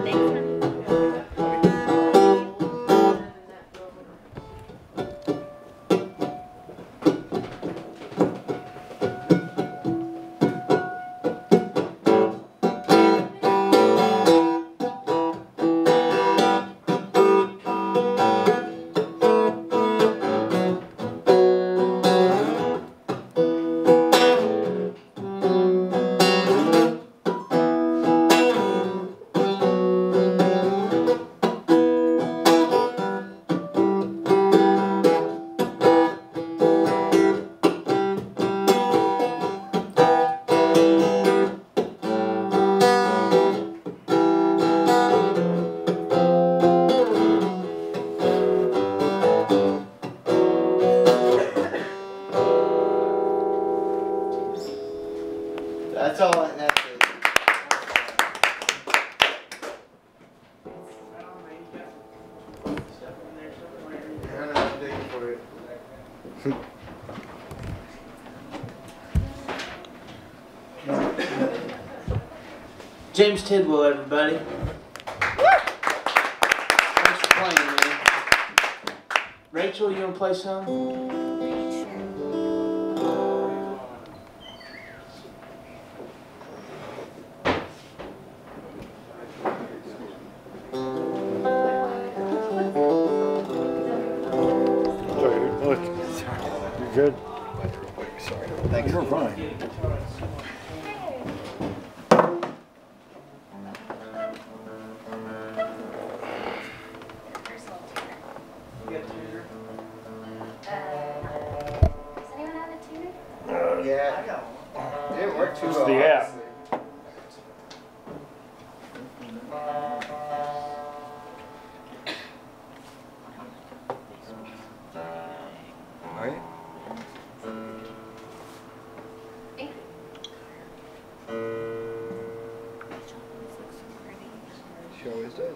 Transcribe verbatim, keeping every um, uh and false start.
That's all. I, that's it. I don't know. I'm digging for it. James Tidwell, everybody. Thanks for playing, man. Rachel, you want to play some? Good. Sorry. Thanks. You're fine. Yeah. It didn't work too It's well. the app. Right? She always does.